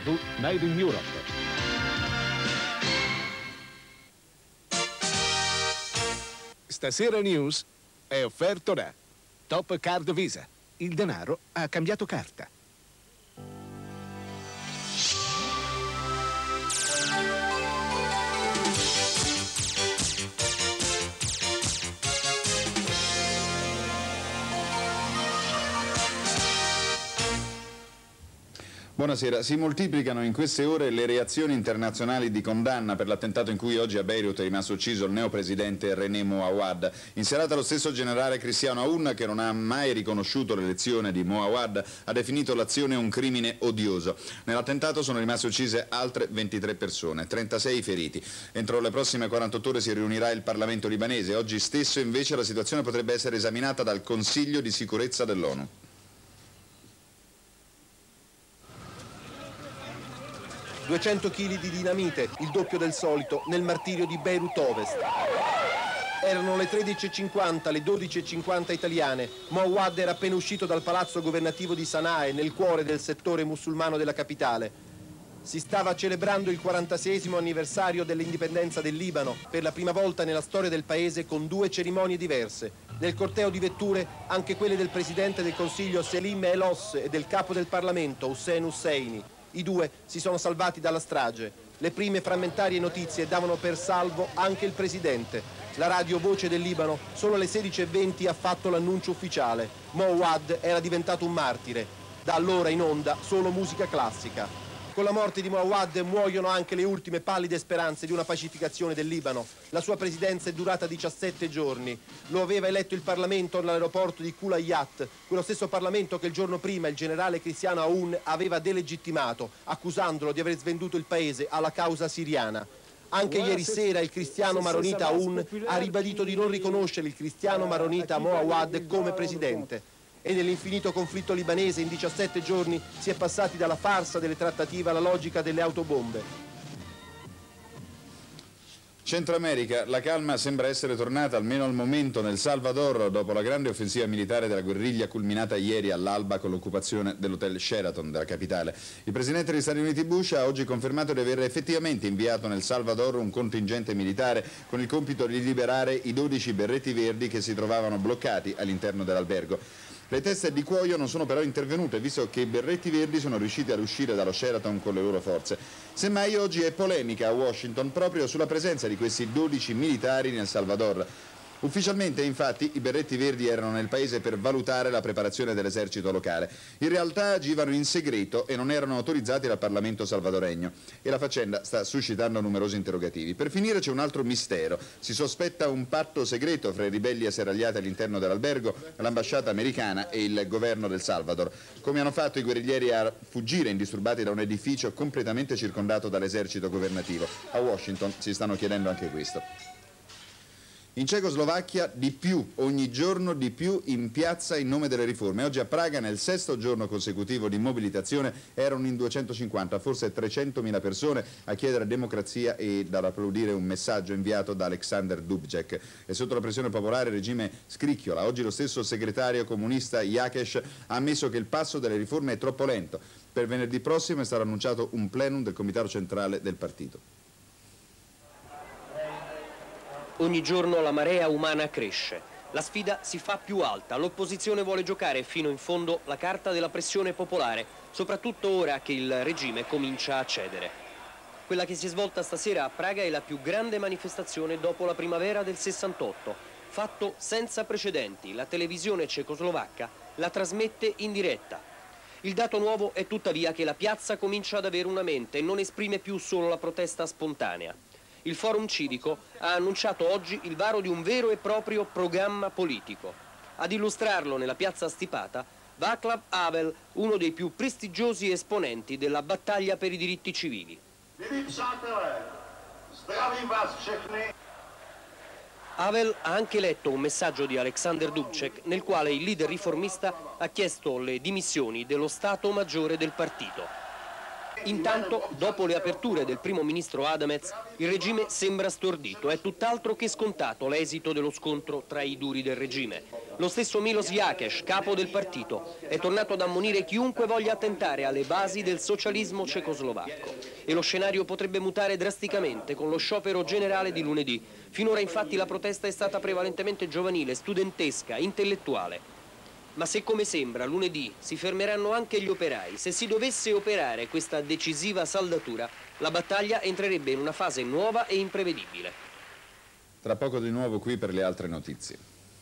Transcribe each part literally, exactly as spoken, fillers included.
Model Made in Europe. Stasera News è offerto da Top Card Visa. Il denaro ha cambiato carta. Buonasera. Si moltiplicano in queste ore le reazioni internazionali di condanna per l'attentato in cui oggi a Beirut è rimasto ucciso il neopresidente René Moawad. In serata lo stesso generale Cristiano Aoun, che non ha mai riconosciuto l'elezione di Moawad, ha definito l'azione un crimine odioso. Nell'attentato sono rimaste uccise altre ventitré persone, trentasei feriti. Entro le prossime quarantotto ore si riunirà il Parlamento libanese. Oggi stesso invece la situazione potrebbe essere esaminata dal Consiglio di sicurezza dell'ONU. duecento chili di dinamite, il doppio del solito, nel martirio di Beirut Ovest. Erano le tredici e cinquanta, le dodici e cinquanta italiane. Moawad era appena uscito dal palazzo governativo di Sana'a, nel cuore del settore musulmano della capitale. Si stava celebrando il quarantaseiesimo anniversario dell'indipendenza del Libano, per la prima volta nella storia del paese con due cerimonie diverse. Nel corteo di vetture anche quelle del presidente del Consiglio Selim El-Oss e del capo del Parlamento Hussein Husseini. I due si sono salvati dalla strage. Le prime frammentarie notizie davano per salvo anche il presidente. La radio Voce del Libano solo alle sedici e venti ha fatto l'annuncio ufficiale. Moawad era diventato un martire. Da allora in onda solo musica classica. Con la morte di Moawad muoiono anche le ultime pallide speranze di una pacificazione del Libano. La sua presidenza è durata diciassette giorni. Lo aveva eletto il Parlamento all'aeroporto di Kulayat, quello stesso Parlamento che il giorno prima il generale Cristiano Aoun aveva delegittimato, accusandolo di aver svenduto il paese alla causa siriana. Anche ieri sera il cristiano maronita Aoun ha ribadito di non riconoscere il cristiano maronita Moawad come presidente. E nell'infinito conflitto libanese in diciassette giorni si è passati dalla farsa delle trattative alla logica delle autobombe. Centro America, la calma sembra essere tornata almeno al momento nel Salvador dopo la grande offensiva militare della guerriglia culminata ieri all'alba con l'occupazione dell'hotel Sheraton della capitale. Il presidente degli Stati Uniti Bush ha oggi confermato di aver effettivamente inviato nel Salvador un contingente militare con il compito di liberare i dodici berretti verdi che si trovavano bloccati all'interno dell'albergo. Le teste di cuoio non sono però intervenute, visto che i berretti verdi sono riusciti ad uscire dallo Sheraton con le loro forze. Semmai oggi è polemica a Washington proprio sulla presenza di questi dodici militari nel Salvador. Ufficialmente, infatti, i berretti verdi erano nel paese per valutare la preparazione dell'esercito locale. In realtà agivano in segreto e non erano autorizzati dal Parlamento salvadoregno. E la faccenda sta suscitando numerosi interrogativi. Per finire c'è un altro mistero. Si sospetta un patto segreto fra i ribelli asserragliati all'interno dell'albergo, l'ambasciata americana e il governo del Salvador. Come hanno fatto i guerriglieri a fuggire indisturbati da un edificio completamente circondato dall'esercito governativo? A Washington si stanno chiedendo anche questo. In Cecoslovacchia di più, ogni giorno di più in piazza in nome delle riforme. Oggi a Praga, nel sesto giorno consecutivo di mobilitazione, erano in duecentocinquanta, forse trecentomila persone a chiedere democrazia e ad applaudire un messaggio inviato da Alexander Dubček. E sotto la pressione popolare il regime scricchiola. Oggi lo stesso segretario comunista Jakeš ha ammesso che il passo delle riforme è troppo lento. Per venerdì prossimo è stato annunciato un plenum del comitato centrale del partito. Ogni giorno la marea umana cresce, la sfida si fa più alta, l'opposizione vuole giocare fino in fondo la carta della pressione popolare, soprattutto ora che il regime comincia a cedere. Quella che si è svolta stasera a Praga è la più grande manifestazione dopo la primavera del sessantotto, fatto senza precedenti, la televisione cecoslovacca la trasmette in diretta. Il dato nuovo è tuttavia che la piazza comincia ad avere una mente e non esprime più solo la protesta spontanea. Il Forum Civico ha annunciato oggi il varo di un vero e proprio programma politico. Ad illustrarlo nella piazza stipata Václav Havel, uno dei più prestigiosi esponenti della battaglia per i diritti civili. Havel ha anche letto un messaggio di Alexander Dubček nel quale il leader riformista ha chiesto le dimissioni dello Stato Maggiore del partito. Intanto, dopo le aperture del primo ministro Adamez, il regime sembra stordito. È tutt'altro che scontato l'esito dello scontro tra i duri del regime. Lo stesso Milos Jakeš, capo del partito, è tornato ad ammonire chiunque voglia attentare alle basi del socialismo cecoslovacco. E lo scenario potrebbe mutare drasticamente con lo sciopero generale di lunedì. Finora infatti la protesta è stata prevalentemente giovanile, studentesca, intellettuale. Ma se, come sembra, lunedì si fermeranno anche gli operai, se si dovesse operare questa decisiva saldatura, la battaglia entrerebbe in una fase nuova e imprevedibile. Tra poco di nuovo qui per le altre notizie.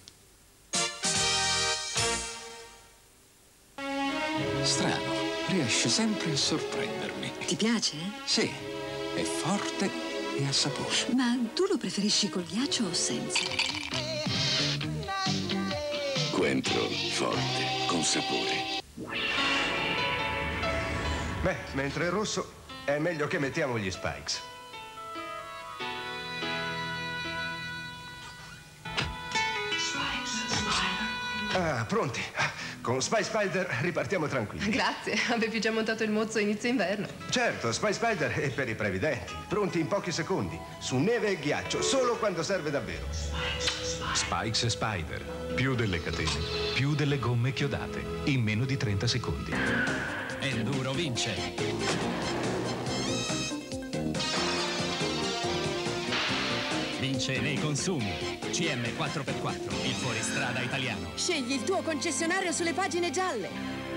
Strano, riesce sempre a sorprendermi. Ti piace? Sì, è forte e assaposo. Ma tu lo preferisci col ghiaccio o senza? Cointreau, forte, con sapore. Beh, mentre è rosso è meglio che mettiamo gli spikes. Ah, pronti. Con Spy Spider ripartiamo tranquilli. Grazie, avevi già montato il mozzo inizio inverno. Certo, Spy Spider è per i previdenti. Pronti in pochi secondi, su neve e ghiaccio, solo quando serve davvero. Spikes e Spider. Più delle catene, più delle gomme chiodate, in meno di trenta secondi. Enduro vince. Vince nei consumi. C M quattro per quattro, il fuoristrada italiano. Scegli il tuo concessionario sulle pagine gialle.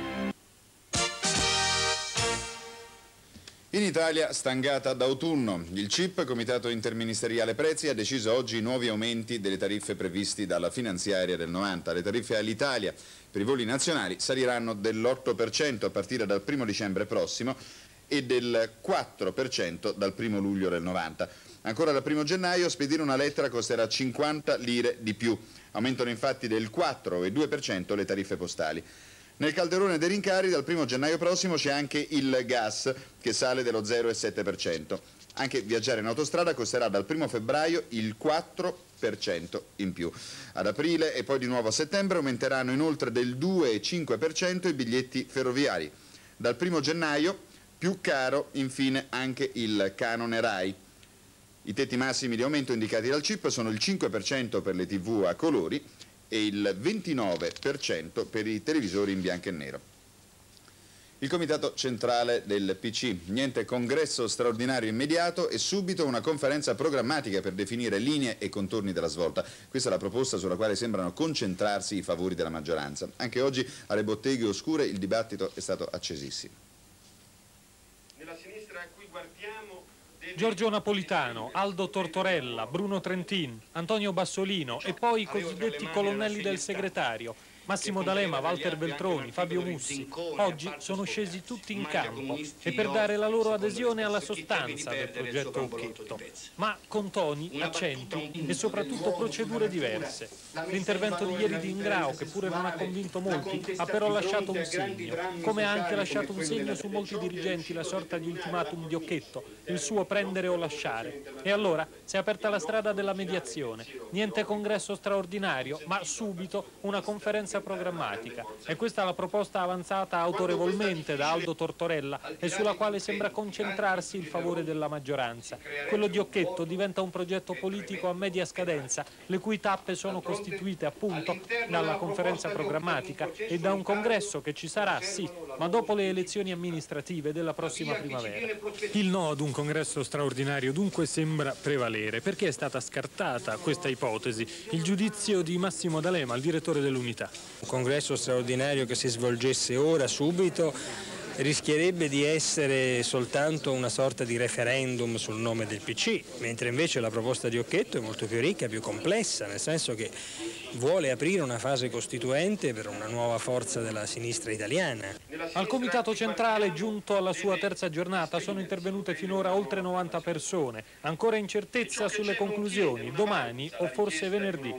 In Italia stangata d'autunno. Il C I P, Comitato Interministeriale Prezzi, ha deciso oggi i nuovi aumenti delle tariffe previsti dalla finanziaria del novanta. Le tariffe all'Italia per i voli nazionali saliranno dell'otto per cento a partire dal primo dicembre prossimo e del quattro per cento dal primo luglio del novanta. Ancora dal primo gennaio spedire una lettera costerà cinquanta lire di più. Aumentano infatti del quattro e due per cento le tariffe postali. Nel calderone dei rincari dal primo gennaio prossimo c'è anche il gas che sale dello zero virgola sette per cento. Anche viaggiare in autostrada costerà dal primo febbraio il quattro per cento in più. Ad aprile e poi di nuovo a settembre aumenteranno inoltre del due virgola cinque per cento i biglietti ferroviari. Dal primo gennaio più caro infine anche il canone RAI. I tetti massimi di aumento indicati dal C I P sono il cinque per cento per le tivù a colori e il ventinove per cento per i televisori in bianco e nero. Il Comitato Centrale del P C, niente congresso straordinario immediato e subito una conferenza programmatica per definire linee e contorni della svolta. Questa è la proposta sulla quale sembrano concentrarsi i favori della maggioranza. Anche oggi alle botteghe oscure il dibattito è stato accesissimo. Nella sinistra a cui guardiamo... Giorgio Napolitano, Aldo Tortorella, Bruno Trentin, Antonio Bassolino e poi i cosiddetti colonnelli del segretario, Massimo D'Alema, Walter Veltroni, Fabio Mussi. Oggi sono scesi tutti in campo e per dare la loro adesione alla sostanza del progetto Occhetto, ma con toni, accenti e soprattutto procedure diverse. L'intervento di ieri di Ingrao, che pure non ha convinto molti, ha però lasciato un segno, come ha anche lasciato un segno su molti dirigenti la sorta di ultimatum di Occhetto, il suo prendere o lasciare. E allora si è aperta la strada della mediazione, niente congresso straordinario, ma subito una conferenza programmatica. E questa è la proposta avanzata autorevolmente da Aldo Tortorella e sulla quale sembra concentrarsi il favore della maggioranza. Quello di Occhetto diventa un progetto politico a media scadenza, le cui tappe sono costituite appunto dalla conferenza programmatica e da un congresso che ci sarà, sì, ma dopo le elezioni amministrative della prossima primavera. Il no ad un congresso straordinario dunque sembra prevalere, perché è stata scartata questa ipotesi. Il giudizio di Massimo D'Alema, il direttore dell'Unità. Un congresso straordinario che si svolgesse ora, subito, rischierebbe di essere soltanto una sorta di referendum sul nome del P C, mentre invece la proposta di Occhetto è molto più ricca, più complessa, nel senso che vuole aprire una fase costituente per una nuova forza della sinistra italiana. Al Comitato Centrale, giunto alla sua terza giornata, sono intervenute finora oltre novanta persone, ancora incertezza sulle conclusioni, domani o forse venerdì.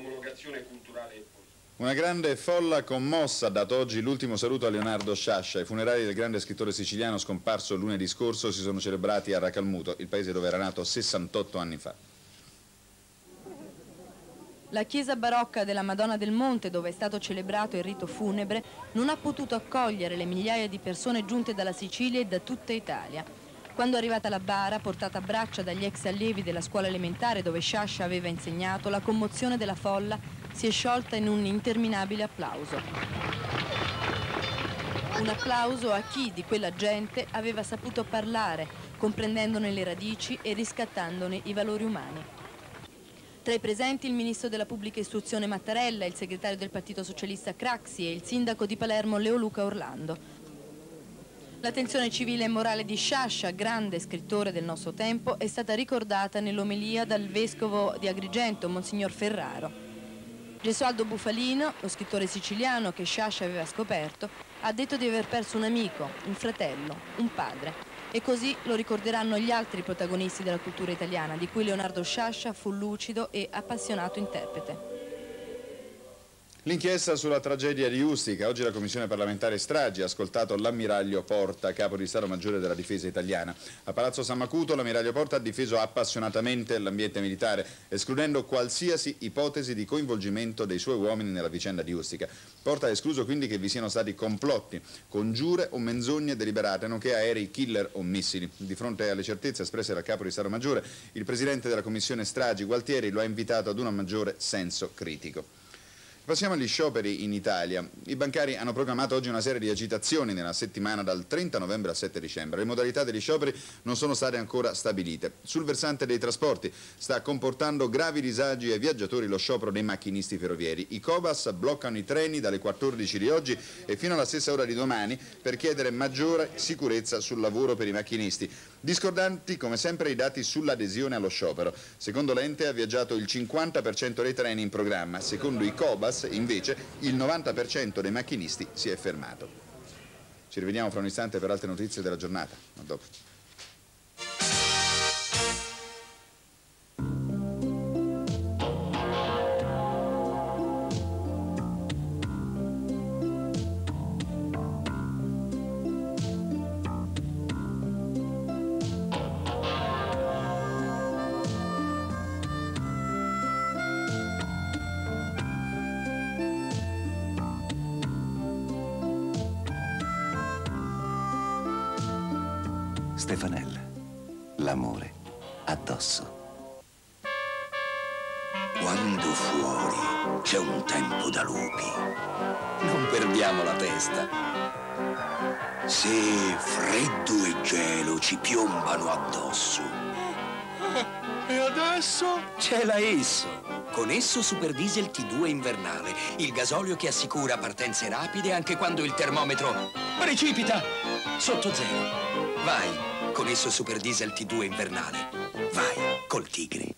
Una grande folla commossa ha dato oggi l'ultimo saluto a Leonardo Sciascia. I funerali del grande scrittore siciliano scomparso lunedì scorso si sono celebrati a Racalmuto, il paese dove era nato sessantotto anni fa. La chiesa barocca della Madonna del Monte, dove è stato celebrato il rito funebre, non ha potuto accogliere le migliaia di persone giunte dalla Sicilia e da tutta Italia. Quando è arrivata la bara, portata a braccia dagli ex allievi della scuola elementare dove Sciascia aveva insegnato, la commozione della folla si è sciolta in un interminabile applauso. Un applauso a chi di quella gente aveva saputo parlare, comprendendone le radici e riscattandone i valori umani. Tra i presenti il ministro della pubblica istruzione Mattarella, il segretario del Partito Socialista Craxi e il sindaco di Palermo Leoluca Orlando. L'attenzione civile e morale di Sciascia, grande scrittore del nostro tempo, è stata ricordata nell'omelia dal vescovo di Agrigento, Monsignor Ferraro. Gesualdo Bufalino, lo scrittore siciliano che Sciascia aveva scoperto, ha detto di aver perso un amico, un fratello, un padre. E così lo ricorderanno gli altri protagonisti della cultura italiana, di cui Leonardo Sciascia fu lucido e appassionato interprete. L'inchiesta sulla tragedia di Ustica. Oggi la Commissione parlamentare stragi ha ascoltato l'ammiraglio Porta, capo di Stato Maggiore della Difesa italiana. A Palazzo San Macuto l'ammiraglio Porta ha difeso appassionatamente l'ambiente militare, escludendo qualsiasi ipotesi di coinvolgimento dei suoi uomini nella vicenda di Ustica. Porta ha escluso quindi che vi siano stati complotti, congiure o menzogne deliberate, nonché aerei killer o missili. Di fronte alle certezze espresse dal capo di Stato Maggiore, il presidente della Commissione stragi, Gualtieri, lo ha invitato ad un maggiore senso critico. Passiamo agli scioperi in Italia. I bancari hanno proclamato oggi una serie di agitazioni nella settimana dal trenta novembre al sette dicembre. Le modalità degli scioperi non sono state ancora stabilite. Sul versante dei trasporti sta comportando gravi disagi ai viaggiatori lo sciopero dei macchinisti ferrovieri. I Cobas bloccano i treni dalle quattordici di oggi e fino alla stessa ora di domani per chiedere maggiore sicurezza sul lavoro per i macchinisti. Discordanti come sempre i dati sull'adesione allo sciopero. Secondo l'ente ha viaggiato il cinquanta per cento dei treni in programma, secondo i Cobas invece il novanta per cento dei macchinisti si è fermato. Ci rivediamo fra un istante per altre notizie della giornata. A dopo. Stefanella, l'amore addosso. Quando fuori c'è un tempo da lupi, non perdiamo la testa. Se freddo e gelo ci piombano addosso. E adesso? C'è la Esso. Con Esso Super Diesel T due invernale, il gasolio che assicura partenze rapide anche quando il termometro precipita sotto zero. Vai con Esso Super Diesel T due invernale. Vai col Tigre.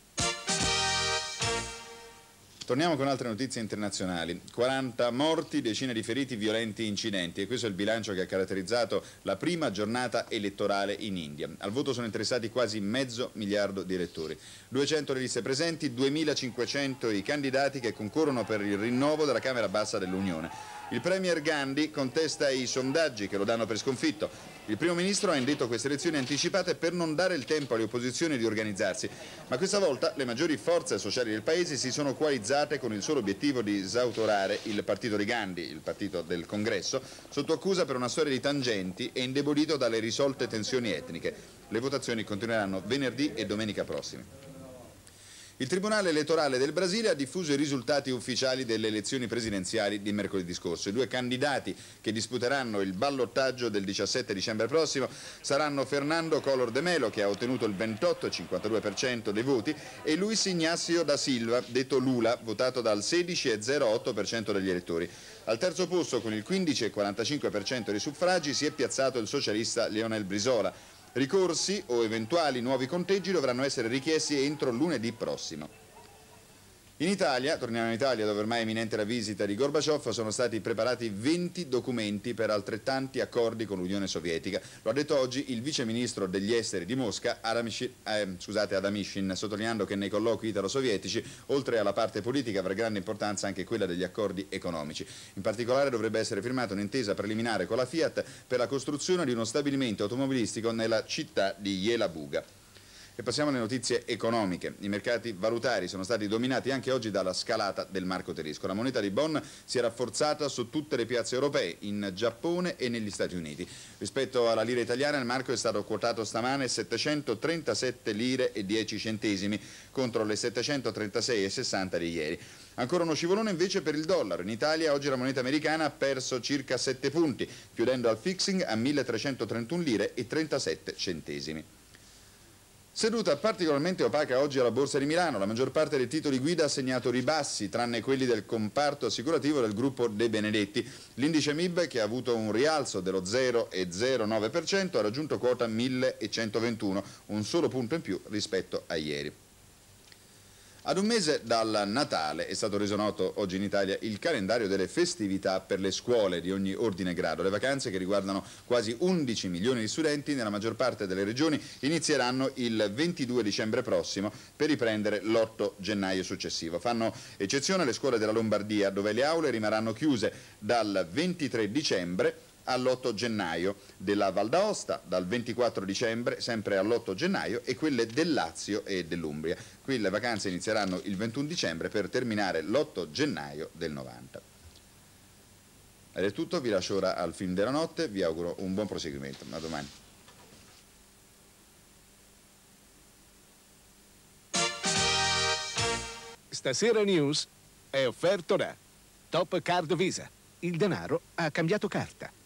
Torniamo con altre notizie internazionali. quaranta morti, decine di feriti, violenti incidenti. E questo è il bilancio che ha caratterizzato la prima giornata elettorale in India. Al voto sono interessati quasi mezzo miliardo di elettori. duecento le liste presenti, duemilacinquecento i candidati che concorrono per il rinnovo della Camera Bassa dell'Unione. Il premier Gandhi contesta i sondaggi che lo danno per sconfitto. Il primo ministro ha indetto queste elezioni anticipate per non dare il tempo alle opposizioni di organizzarsi, ma questa volta le maggiori forze sociali del paese si sono coalizzate con il solo obiettivo di esautorare il partito di Gandhi, il partito del Congresso, sotto accusa per una storia di tangenti e indebolito dalle risolte tensioni etniche. Le votazioni continueranno venerdì e domenica prossimi. Il Tribunale elettorale del Brasile ha diffuso i risultati ufficiali delle elezioni presidenziali di mercoledì scorso. I due candidati che disputeranno il ballottaggio del diciassette dicembre prossimo saranno Fernando Collor de Mello, che ha ottenuto il ventotto virgola cinquantadue per cento dei voti, e Luis Ignacio da Silva, detto Lula, votato dal sedici virgola zero otto per cento degli elettori. Al terzo posto, con il quindici virgola quarantacinque per cento dei suffragi, si è piazzato il socialista Leonel Brizola. Ricorsi o eventuali nuovi conteggi dovranno essere richiesti entro lunedì prossimo. In Italia, torniamo in Italia dove ormai è imminente la visita di Gorbaciov, sono stati preparati venti documenti per altrettanti accordi con l'Unione Sovietica. Lo ha detto oggi il vice ministro degli esteri di Mosca, Adamishin, eh, scusate, Adamishin, sottolineando che nei colloqui italo-sovietici, oltre alla parte politica, avrà grande importanza anche quella degli accordi economici. In particolare dovrebbe essere firmata un'intesa preliminare con la Fiat per la costruzione di uno stabilimento automobilistico nella città di Jelabuga. E passiamo alle notizie economiche. I mercati valutari sono stati dominati anche oggi dalla scalata del marco tedesco. La moneta di Bonn si è rafforzata su tutte le piazze europee, in Giappone e negli Stati Uniti. Rispetto alla lira italiana il marco è stato quotato stamane settecentotrentasette lire e dieci centesimi contro le settecentotrentasei e sessanta di ieri. Ancora uno scivolone invece per il dollaro. In Italia oggi la moneta americana ha perso circa sette punti, chiudendo al fixing a milletrecentotrentuno lire e trentasette centesimi. Seduta particolarmente opaca oggi alla Borsa di Milano, la maggior parte dei titoli guida ha segnato ribassi, tranne quelli del comparto assicurativo del gruppo De Benedetti. L'indice M I B, che ha avuto un rialzo dello zero virgola zero nove per cento, ha raggiunto quota millecentoventuno, un solo punto in più rispetto a ieri. Ad un mese dal Natale è stato reso noto oggi in Italia il calendario delle festività per le scuole di ogni ordine e grado. Le vacanze, che riguardano quasi undici milioni di studenti nella maggior parte delle regioni, inizieranno il ventidue dicembre prossimo per riprendere l'otto gennaio successivo. Fanno eccezione le scuole della Lombardia, dove le aule rimarranno chiuse dal ventitré dicembre all'otto gennaio, della Val d'Aosta dal ventiquattro dicembre sempre all'otto gennaio e quelle del Lazio e dell'Umbria. Qui le vacanze inizieranno il ventuno dicembre per terminare l'otto gennaio del novanta. Ed è tutto, vi lascio ora al film della notte, vi auguro un buon proseguimento. A domani. Stasera News è offerto da Top Card Visa. Il denaro ha cambiato carta.